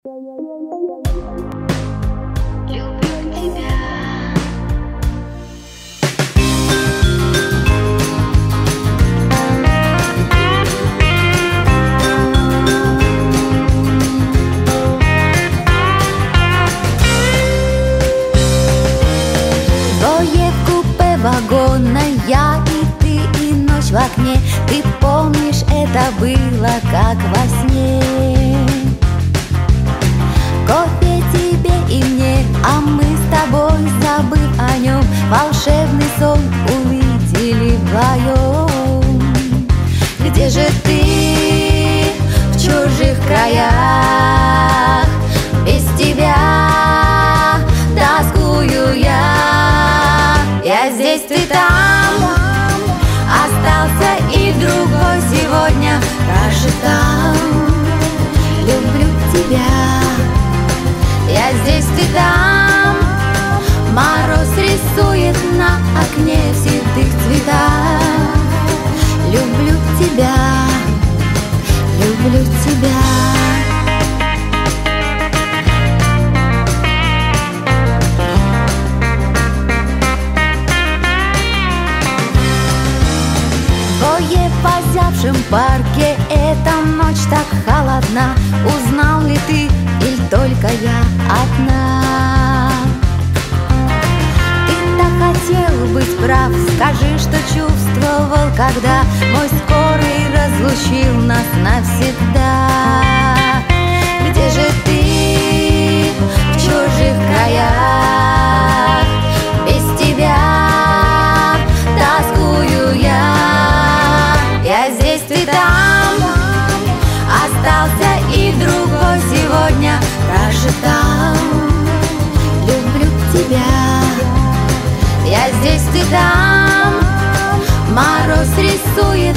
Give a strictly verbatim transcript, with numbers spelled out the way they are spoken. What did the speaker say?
Вагонная, и ты, и ночь в окне. Ты помнишь, это было как во сне. Кофе тебе и мне, а мы с тобой, забыв о нем, волшебный сон увидели вдвоем. Где же ты в чужих краях? Без тебя тоскую я. Я здесь, ты там, остался и другой сегодня прошептал: люблю тебя. Я здесь, ты там, мороз рисует на окне в седых цветах. Люблю тебя, люблю тебя. В озябшем парке эта ночь так холодна. Узнал ли ты, или только я одна? Ты так хотел быть прав, скажи, что чувствовал, когда мой скорый разлучил нас навсегда. Где же ты в чужих краях? Без тебя тоскую я. Я здесь, ты там, остался и другой сегодня прошептал: люблю тебя. Я здесь, ты там, мороз рисует